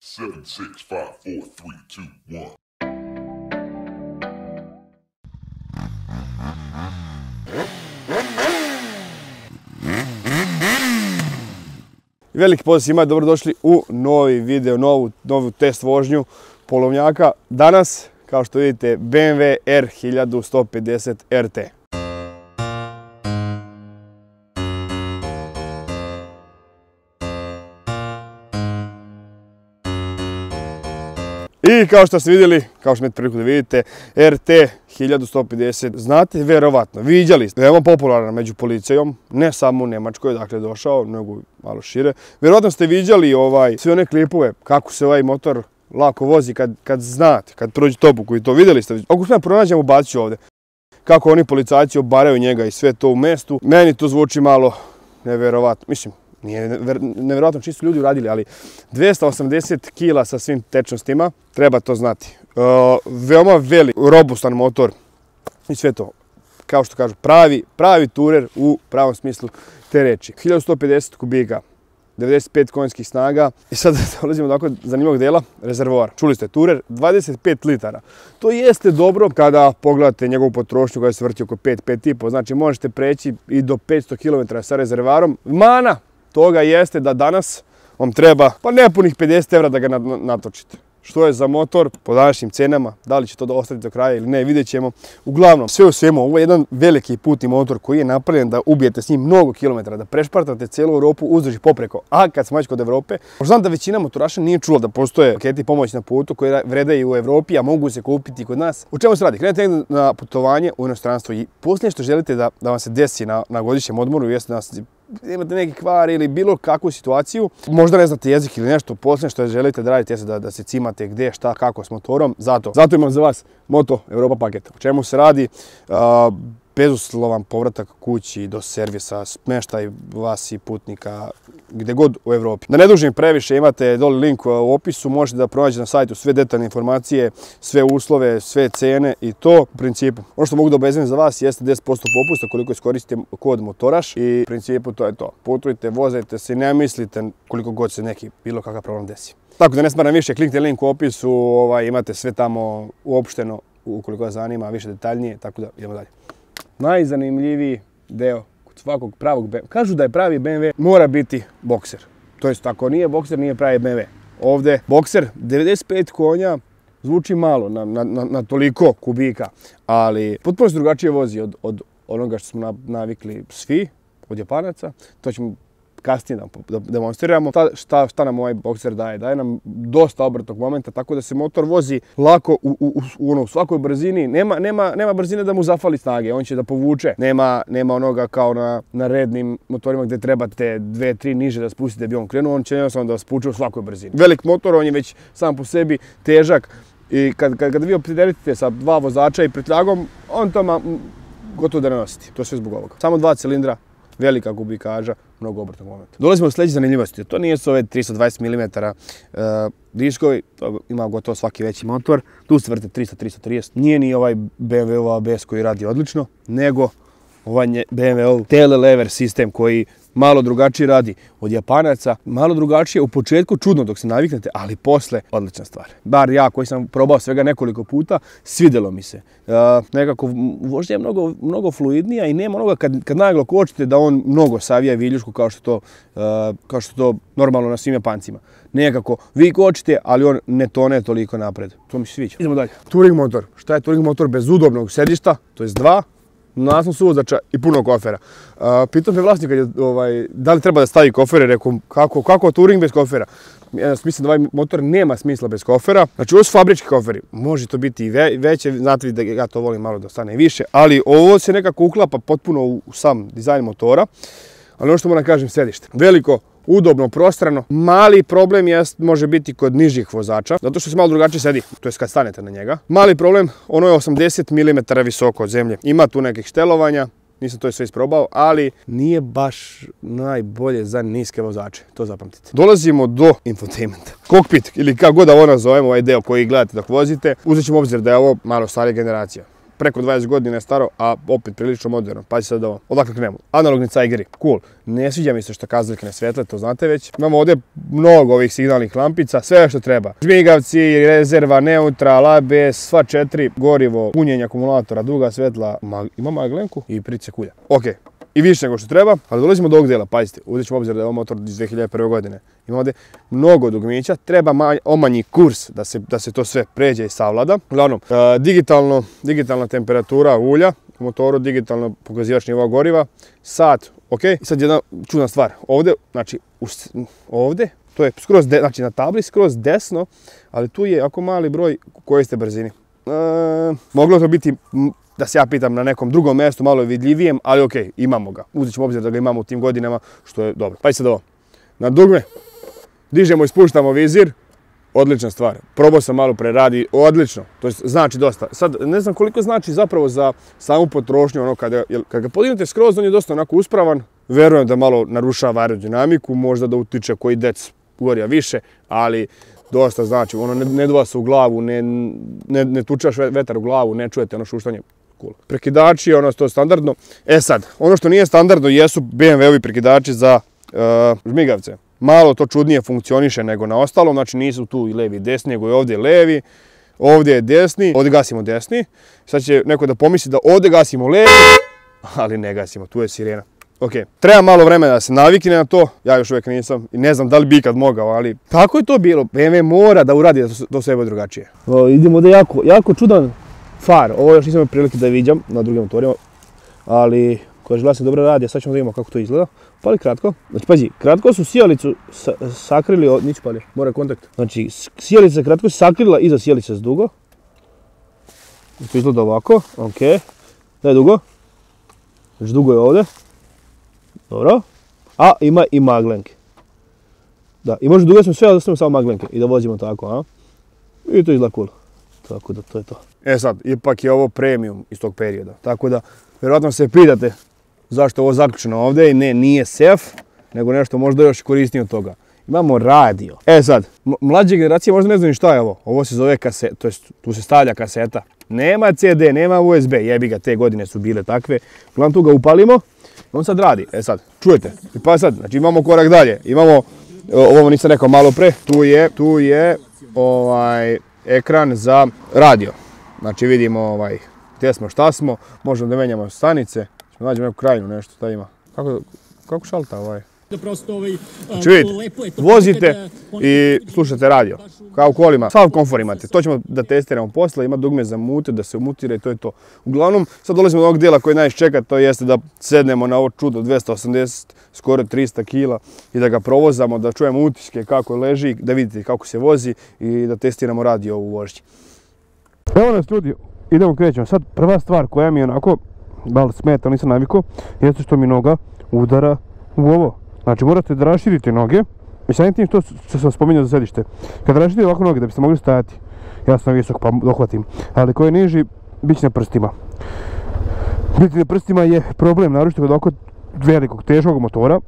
7, 6, 5, 4, 3, 2, 1. Veliki pozdrav svima, dobrodošli u novi video, novu test vožnju polovnjaka. Danas, kao što vidite, BMW R1150 RT. I kao što ste vidjeli, kao što imate priliku da vidite, RT 1150, znate verovatno, viđali ste, veoma popularan među policijom, ne samo u Njemačkoj, dakle došao, nego malo šire. Verovatno ste viđali sve one klipove, kako se ovaj motor lako vozi kad znate, kad prođete obuku i to vidjeli ste. Ako smo pronađemo, bacit ću ovdje. Kako oni policajci obaraju njega i sve to u mestu, meni to zvuči malo neverovatno, mislim. Nije nevjerojatno čiji su ljudi uradili, ali 280 kila sa svim tečnostima, treba to znati. Veoma velik, robustan motor i sve to, kao što kažu, pravi turer u pravom smislu te reči. 1150 kubika, 95 konjskih snaga i sad dolazimo do ovako zanimljivog dela, rezervoar. Čuli ste, turer 25 litara. To jeste dobro kada pogledate njegovu potrošnju koja se vrti oko 5,5, znači možete preći i do 500 km sa rezervoarom. Mana toga jeste da danas vam treba pa nepunih 50 evra da ga natočite. Što je za motor po današnjim cenama, da li će to ostati do kraja ili ne, vidjet ćemo. Uglavnom, sve u svemu, ovo je jedan veliki putni motor koji je napravljen da ubijete s njim mnogo kilometara, da prešpartate cijelu Europu uzduž i popreko. A kad smo već kod Evrope, znam da većina motoraša nije čula da postoje paketi pomoći na putu koji vredaju u Evropi, a mogu se kupiti kod nas. U čemu se radi? Krenete na putovanje u inostranstvo i posljednje što želite da vam se desi na godišnjem odmoru, jeste da imate neki kvar ili bilo kakvu situaciju, možda ne znate jezik ili nešto, posljednje što želite da radite jeste da se cimate gdje, šta, kako s motorom. Zato imam za vas Moto Europa paket. O čemu se radi? Bezuslovan povratak kući do servisa, smještaj vas i putnika gdje god u Evropi. Da ne dužim previše, imate dole link u opisu, možete da pronađete na sajtu sve detaljne informacije, sve uslove, sve cene i to u principu. Ono što mogu da obezbedim za vas jeste 10% popusta koliko iskoristite kod motoraš i u principu to je to. Putujte, vozajte se i ne mislite koliko god se neki bilo kakav problem desi. Tako da ne smaram više, kliknite link u opisu, imate sve tamo uopšteno ukoliko vas zanima, više detaljnije, tako da idemo dalje. Najzanimljiviji deo kod svakog pravog BMW, kažu da je pravi BMW, mora biti bokser. To jest, ako nije bokser, nije pravi BMW. Ovdje bokser, 95 konja, zvuči malo na toliko kubika, ali potpuno se drugačije vozi od onoga što smo navikli svi, od Japanaca. To ćemo kasnije da demonstriramo. Šta nam ovaj bokser daje? Daje nam dosta obratnog momenta, tako da se motor vozi lako u svakoj brzini. Nema brzine da mu zafali snage, on će da povuče. Nema onoga kao na rednim motorima gdje trebate 2-3 niže da spustite da bi on krenuo, on će jednostavno da vas puče u svakoj brzini. Velik motor, on je već sam po sebi težak i kad vi opredelite sa dva vozača i pretljagom, on to gotovo da ne nosite. To je sve zbog ovoga. Samo 2 cilindra, velika kubikaža, mnogo obratnog momenta. Dolazimo do sljedeće zanimljivosti. To nije su ove 320 mm diskovi, to ima gotovo svaki veći motor. Tu se vrte 300-330. Nije ni ovaj BMW ABS koji radi odlično, nego ovaj BMW telelever sistem koji malo drugačije radi od Japanaca. Malo drugačije u početku, čudno dok se naviknete, ali posle odlična stvar. Bar ja koji sam probao svega nekoliko puta, svidjelo mi se. Nekako vožnja je mnogo fluidnija i nema onoga kad naglo kočite da on mnogo savija viljušku kao što to normalno na svim Japancima. Nekako vi kočite, ali on ne tone toliko napred. To mi se sviđa. Idemo dalje. Touring motor. Šta je touring motor bez udobnog sedišta? To je 2. Naslon suvozača i puno kofera. Pitao me vlasnika da li treba da stavi kofere, rekao kako touring bez kofera. Mislim da ovaj motor nema smisla bez kofera. Znači ovo su fabrički koferi, može to biti i veće, znate da ja to volim malo da stane i više, ali ovo se nekako uklapa potpuno u sam dizajn motora. Ali ono što moram kažem, sedište. Veliko, udobno, prostrano. Mali problem može biti kod nižih vozača, zato što se malo drugačije sedi, to je kad stanete na njega. Mali problem, ono je 80 mm visoko od zemlje. Ima tu nekih štelovanja, nisam to sve isprobao, ali nije baš najbolje za niske vozače, to zapamtite. Dolazimo do infotainmenta. Kokpit, ili kako god da ovo nazovemo, ovaj deo koji gledate dok vozite, uzet ćemo obzir da je ovo malo starija generacija. preko 20 godina je staro, a opet prilično moderno. Pazi sad ovo, odakle krenemo. Analogni cajgeri, cool. Ne sviđa mi se što kazaljke ne svetle, to znate već. Imamo ovdje mnogo ovih signalnih lampica, sve što treba. Žmigavci, rezerva, neutral, ABS, sva 4, gorivo, punjenje akumulatora, duga svetla, ima maglenku i price kulja. Ok. I više nego što treba, ali dolazimo do ovog dijela, pazite, uzet ćemo obzir da je ovo motor iz 2001. godine. Ima ovdje mnogo dugmića, treba omanji kurs da se to sve pređe i savlada. Uglavnom, digitalna temperatura ulja u motoru, digitalno pokazivač nivoa goriva, sat, ok. I sad jedna čudna stvar, ovdje, znači, ovdje, to je skroz, znači na tabli skroz desno, ali tu je jako mali broj koje ste brzini. Moglo to biti, da se ja pitam, na nekom drugom mjestu, malo vidljivijem, ali ok, imamo ga. Uzet ćemo obzir da ga imamo u tim godinama, što je dobro. Pa i sad ovo, na dugme, dižemo i spuštamo vizir, odlična stvar. Probao sam malo pre, radi odlično, to znači dosta. Sad, ne znam koliko znači zapravo za samu potrošnju, ono, kad ga podignete skroz, on je dosta onako uspravan. Verujem da malo narušava aerodinamiku, možda da utiče koji dec ugorija više, ali dosta znači, ono, ne duva se u glavu, ne tučaš vetar u glavu, ne čujete ono šuštanje. Cool. Prekidači, ono to standardno. E sad, ono što nije standardno jesu BMW-ovi prekidači za žmigavce. Malo to čudnije funkcioniše nego na ostalom, znači nisu tu i levi i desni, nego je ovdje levi, ovdje je desni, ovdje gasimo desni. Sad će neko da pomisli da ovdje gasimo levi, ali ne gasimo, tu je sirena. Ok, treba malo vremena da se navikne na to, ja još uvijek nisam i ne znam da li bi ikad mogao, ali tako je to bilo. BMW mora da uradi da to sve bude drugačije. Idemo ovdje jako čudan far, ovo još nisam imao prilike da viđam na drugim motorima, ali koja žela se dobro radi, a sad ćemo da vidimo kako to izgleda. Pali kratko, znači pazi, kratko su sijalicu sakrili, niću pali, mora kontakt. Znači sijalica kratko se sakrila iza sijalice s dugo. To izgleda ovako, ok, daj dugo. Znači dugo je ovdje. Dobro, a ima i maglenke. Da, i možda dugo smo sve, ali da stavimo samo maglenke i da vozimo tako, a? I to izgleda cool. Tako da to je to. E sad, ipak je ovo premium iz tog perioda, tako da vjerojatno se pitate zašto je ovo zaključeno ovdje i ne, nije sef, nego nešto možda još korisnije od toga. Imamo radio. E sad, mlađe generacije možda ne znaju šta je ovo. Ovo se zove kaseta, to jest tu se stavlja kaseta. Nema CD, nema USB, jebi ga, te godine su bile takve. Uglavnom tu ga upalimo. On sad radi, e sad, čujete, i pa sad, znači imamo korak dalje, imamo, ovo nisam rekao malo pre, tu je ekran za radio. Znači vidimo gdje smo, šta smo, možemo da menjamo stanice, nađemo neku krajinu, nešto, šta ima. Kako šalta Znači vidite, vozite i slušate radio, kao u kolima, sav komfor imate, to ćemo da testiramo posle, ima dugme za mute, da se umutira i to je to. Uglavnom, sad dolazimo do ovog dijela koji najviše čeka, to jeste da sednemo na ovo čudo 280, skoro 300 kila i da ga provozamo, da čujemo utiske kako leži, da vidite kako se vozi i da testiramo radio u vožnji. Evo nas ljudi, idemo krećemo. Sad prva stvar koja mi je onako, malo smeta, nisam navikao, jeste što mi noga udara u ovo. Znači morate da raširite noge i samim tim što sam spominjao za sedište. Kad raširite ovako noge da biste mogli stajati, ja sam visok pa dohvatim, ali ko je niži, bit će na prstima. Biti na prstima je problem, naročito kod ovako velikog, teškog motora.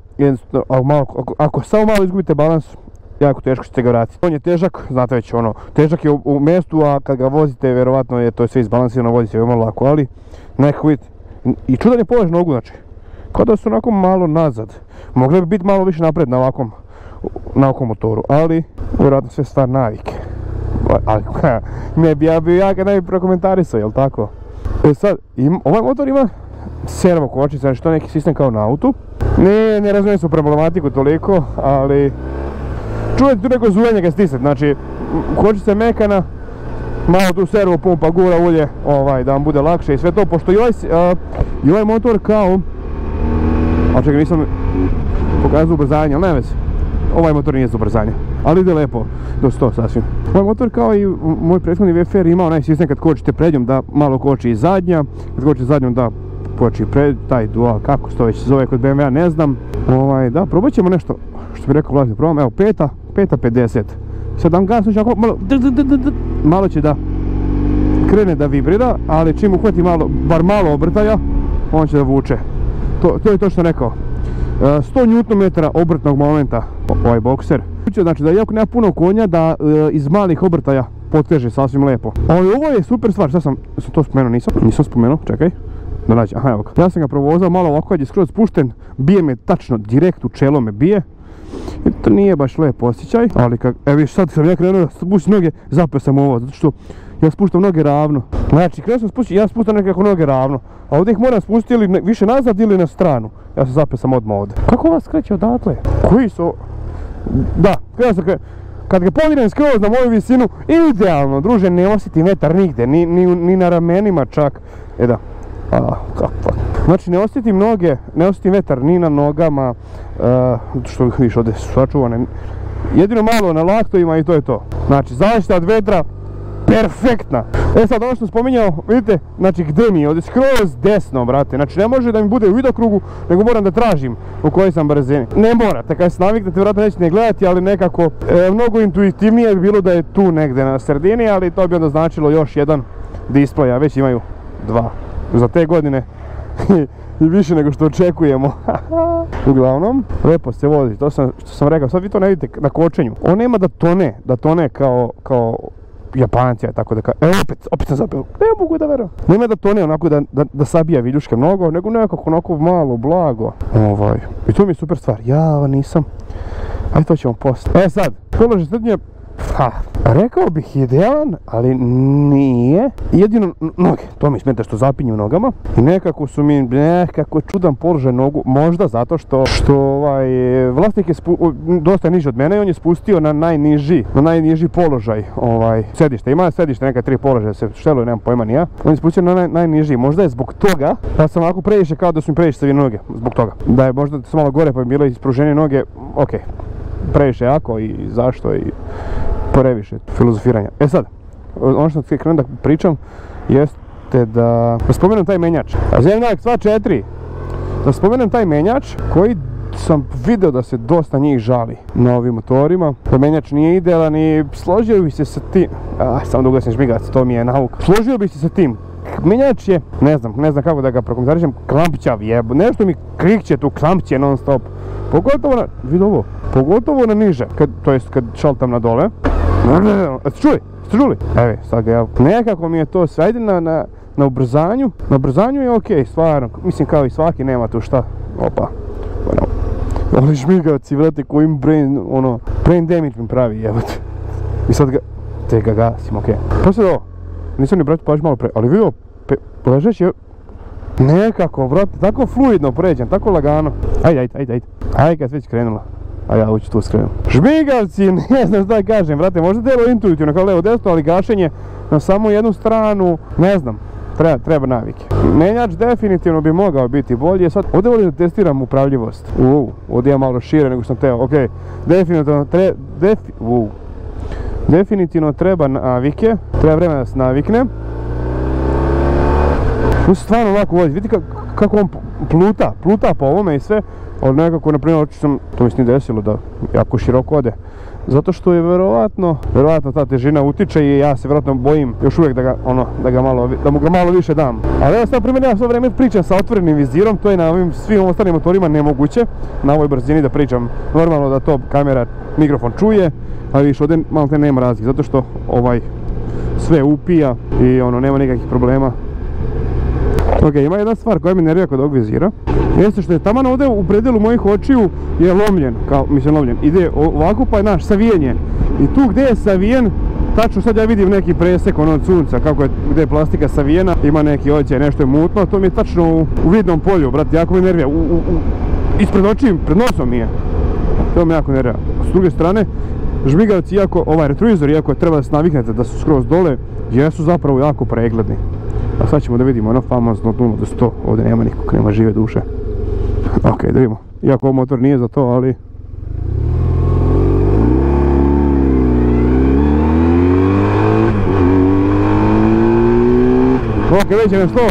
Ako samo malo izgubite balans, jako teško ćete ga vratiti. On je težak, znate već ono, težak je u mjestu, a kad ga vozite, vjerovatno je to sve izbalansirano, vozite veoma lako, ali nekako vidite. I čudan je položaj nogu, znači. Kao da su onako malo nazad. Mogli bi biti malo više napred na ovakvom motoru, ali vjerojatno sve stvar navike. Ali ne bi ja ga ne bi prokomentarisao, jel tako? E sad, ovaj motor ima servo kočnice, znači to je neki sistem kao na autu. Ne razumijem se u problematiku toliko, ali čujete tu neko zujanje kad stisnete, znači kočnica je mekana, malo tu servo pumpa, gura ulje, da vam bude lakše i sve to, pošto i ovaj motor kao, ali čekaj, nisam pokazao ubrzanje, ali ne veze, ovaj motor nije za ubrzanje, ali ide lepo do 100 sasvim. Ovaj motor kao i moj prethodni VFR ima onaj sistem kad kočite prednjom da malo koči i zadnja, kad kočite zadnjom da koči pred, taj dual, kako se to već zove kod BMW-a, ne znam. Da, probat ćemo nešto, što bi rekao vlasnik, probam, evo peta 50. Sad dam gas, znači malo će da krene da vibrira, ali čim uhvati bar malo obrtaja, on će da vuče. To je to što rekao. 100 Nm obrtnog momenta ovaj bokser. Znači da iako nema puno konja, da iz malih obrtaja potteže sasvim lepo. Ali ovo je super stvar, šta sam to spomenuo, nisam spomenuo, čekaj. Da nađe, aha evo ga. Ja sam ga provozao malo ovako kad je skroz spušten, bije me tačno, direkt u čelo me bije. I to nije baš lep osjećaj, ali evo sad sam ja krenuo da spustim noge, zapeo sam ovo, zato što ja spuštam noge ravno. Znači, krenuo sam spustiti, ja spuštam nekako noge ravno, a ovdje ih moram spustiti ili više nazad ili na stranu. Ja sam zapeo sam odmah ovdje. Kako vas skreće odatle? Koji su... Da, krenuo sam kad ga podignem skroz na moju visinu, idealno, druže, ne osjetim vetar nigde, ni na ramenima čak. Da. Znači ne osjetim noge, ne osjetim vetar ni na nogama, što vidiš ovdje su sačuvane, jedino malo na laktovima i to je to. Znači zaštita od vetra, perfektna. Sad ono što sam spominjao, vidite, znači gdje mi je ovdje skroz desno, brate, znači ne može da mi bude u vidokrugu, nego moram da tražim u kojoj sam brzini. Ne morate, kad se naviknete, vjerojatno nećete ne gledati, ali nekako mnogo intuitivnije bi bilo da je tu negdje na sredini, ali to bi onda značilo još jedan display, a već imaju dva. Za te godine i više nego što očekujemo. Uglavnom, lepo se vozi, to što sam rekao, sad vi to ne vidite na kočenju. On nema da tone kao Japanci, tako da evo opet sam zapeo, ne mogu da verujem. Nema da tone onako da sabija viljuške mnogo, nego nekako onako malo, blago. I to mi je super stvar, ja nisam. Ajde, to ćemo poslije. Sad, položaj srednje. Rekao bih idealan, ali nije. Jedino noge, to mi smeta što zapinju nogama. I nekako su mi nekako čudan položaj nogu, možda zato što vlasnik je dosta niži od mene i on je spustio na najniži položaj sedište. Ima sedište neka 3 položaja, se šteluje, nemam pojma ni ja. On je spustio na najniži, možda je zbog toga da sam ovako previše kao da su mi previše savije noge, zbog toga. Da je možda sam malo gore pa bi bilo ispruženije noge, ok. Previše jako i zašto i previše filozofiranja. Sad, ono što krenem da pričam jeste da spomenem taj menjač. Zemljak sva 4. Da spomenem taj menjač koji sam video da se dosta njih žali na ovim motorima. Da menjač nije idealan i složio bi se sa tim... Samo da ugasim žmigac, to mi je nauka. Složio bi se sa tim. Menjač je, ne znam kako da ga prokomentarišem, klampćav jebo. Nešto mi krikće tu, klampće non stop. Pogotovo na, vidi ovo, pogotovo na niže, to jest kad šaltam na dole. Ste čuli? Evo, sad ga ja, nekako mi je to sve, ajde na ubrzanju, na ubrzanju je okej, stvarno, mislim kao i svaki, nema tu šta, opa, ali žmigavci, vrate, kojim brain damage mi pravi, jebate. I sad ga gasim, okej. Pa sad ovo, nisam ni brati pažnju malo pre, ali vidio, ležeć je, nekako, brate, tako fluidno pređem, tako lagano. Ajde. Ajde kad već krenula. A ja hoću tu skrenuti. Žmigavci, ne znam šta kažem, brate, možda delo intuitivno kao levo desno, ali gašenje na samo jednu stranu, ne znam, treba navike. Menjač definitivno bi mogao biti bolji, sad ovdje volim da testiram upravljivost. Ovdje je malo šire nego što sam teo, ok, definitivno treba navike, treba vremena da se navikne. Tu se stvarno ovako vozi, vidite kako on pluta po ovome i sve, ali nekako, na primjer, to mi se nije desilo da jako široko ode. Zato što je verovatno ta težina utiče i ja se vjerojatno bojim još uvijek da mu ga malo više dam. Ali evo sad, na primjer, ja sve vreme pričam sa otvorenim vizirom, to je na ovim svim ostalim motorima nemoguće, na ovoj brzini da pričam normalno da to kamera, mikrofon čuje, ali više ovdje malo te nema razlike, zato što sve upija i nema nikakvih problema. Ok, ima jedna stvar koja mi nervira kod ovog vizira, jeste što je taman ovdje u predelu mojih očiju je lomljen, ide ovako pa je savijen. I tu gdje je savijen, tačno sad ja vidim neki presek od sunca, gdje je plastika savijena, ima neki ođe, nešto je mutno, to mi je tačno u vidnom polju, brate, jako mi nervira, ispred očiju, pred nosom mi je, to mi jako nervira. S druge strane, žmigavci, retrovizori, iako treba da se naviknete da su skroz dole, jesu zapravo jako pregledni. A sad ćemo da vidimo ono famozno 0 do 100, ovdje nema nikog, nema žive duše. Ok, da vidimo, iako ovo motor nije za to, ali... Ok, već je na 100.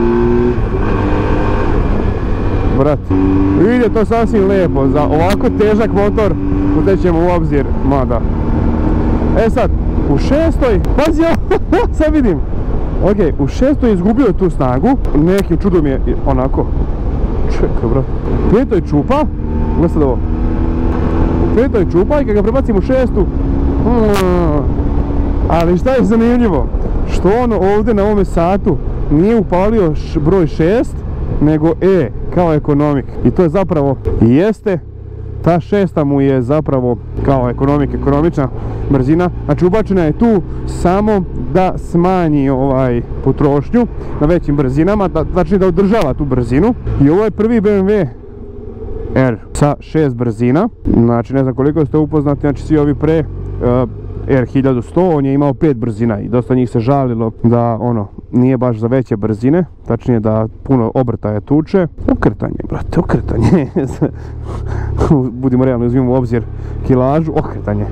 Brat, vidite to sasvim lijepo, za ovako težak motor uzet ćemo u obzir, mada. Sad, u 6. pazi ovo, sad vidim. Ok, u 6. je izgubio tu snagu, nekim čudom je onako, čekaj brat, u 5. čupa, gledaj sad ovo, u 5. čupa i kad ga prebacim u 6. Ali šta je zanimljivo? Što on ovdje na ovome satu nije upalio broj 6, nego E, kao ekonomik. I to je zapravo, i jeste, ta 6 mu je zapravo kao ekonomična brzina. Znači ubačena je tu samo da smanji potrošnju na većim brzinama, znači da održava tu brzinu. I ovo je prvi BMW R sa 6 brzina. Znači ne znam koliko ste upoznati, znači svi ovi pre R1100, on je imao 5 brzina i dosta njih se žalilo da nije baš za veće brzine, tačnije da puno obrtaja tuče. Okretanje, brate, okretanje. Budimo realni, uzmimo u obzir kilažu, okretanje.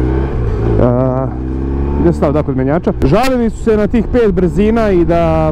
Gdje se stao, da, kod menjača. Žalili su se na tih 5 brzina i da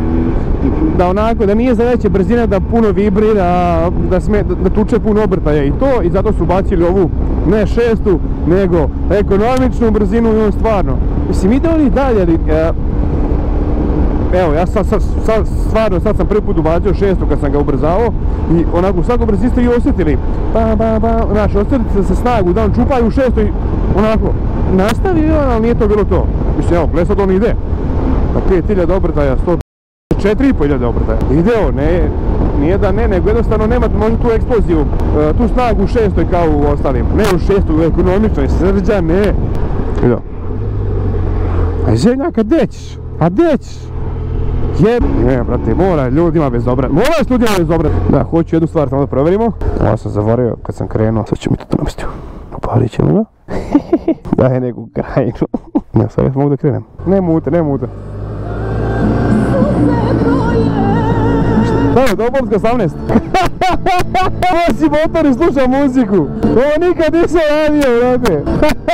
nije za veće brzine, da puno vibrira, da tuče puno obrtaja i to, i zato su bacili ovu ne 6, nego ekonomičnu brzinu i on stvarno. Mislim, ide on i dalje, ali evo, ja sad sam prvi put ubacio 6 kad sam ga ubrzavao i onako u svakom brzi ste i osjetili, znaš, osjetili se snagu da on čupa i u 6 onako nastavi, ali nije to bilo to. Mislim, evo, gle sad on ide na 5000 obrtaja, 4.500 obrtaja. Ide on, nije da ne, nego jednostavno nema možda tu eksploziju, tu snagu u 6 kao u ostalim. Ne u 6, u ekonomičnoj, Srđa, ne. Ide. A Ženjaka, gdje ćeš? A gdje ćeš? Ne, brate, mora ljudima bez obrata. Moraš ljudima bez obrata. Da, hoću jednu stvar, tamo da provjerimo. Ovo sam zaboravio kad sam krenuo. Sad ću mi to namestio. Upalit ćemo ga. Daj neku krajinu. Ja, sad mogu da krenem. Ne mute. Da, Dobovska 18. Nosi motor i sluša muziku. Ovo nikad nisam radio, brate.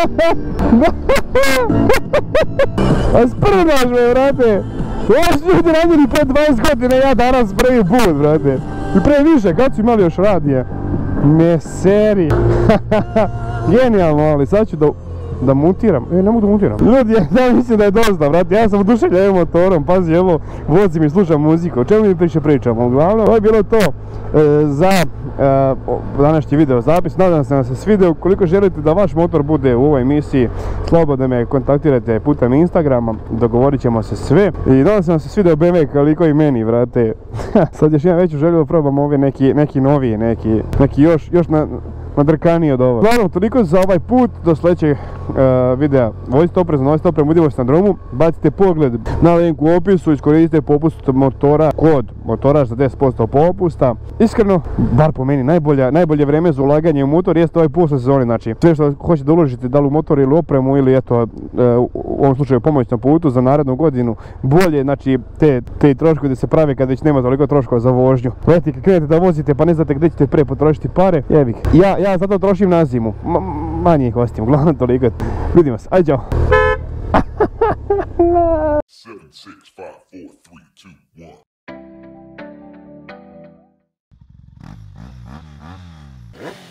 A sprdaš me, brate. Ovo su ljudi radili pre 20 godina, ja danas prvi put, brate. I pre više, kad su imali još radije? Meseri. Genijalno, ali sad ću da mutiram. Ne mogu da mutiram. Ljudi, ja mislim da je dosta, brate. Ja sam oduševljen ovim motorom. Pazi, evo, vozim i slušam muziku. O čemu mi pričamo? Uglavnom, ovo je bilo to za današnji video zapis. Nadam se da se svidio. Ukoliko želite da vaš motor bude u ovoj emisiji, slobodno me kontaktirajte putem Instagrama. Dogovorit ćemo se sve. I nadam se da se svidio BMW koliko i meni, brate. Sad još imam veću želju da probam ove neki noviji, neki još nadrkaniji od ovo. Uglavnom, toliko za ovaj put, do sljedećeg videa. Vozite oprezno, budimo se na dromu, bacite pogled na link u opisu, iskoristite popust motora, kod motoraš za 10% popusta. Iskreno, bar po meni, najbolje vreme za ulaganje u motor jeste ovaj posle sezoni, znači sve što hoćete da uložite, da li u motor ili opremu ili eto, u ovom slučaju pomoć na putu za narednu godinu, bolje, znači te troškovi da se prave kad već nema toliko troškova za vožnju. Gledajte, kad krenete da vozite pa ne znate gdje ćete pre potrošiti pare, jebih. Ja zato trošim na zimu, manje ih ostim, uglavnom toliko. Vidimo se, ajde, čao. 7, 6, 5, 4, 3, 2, 1.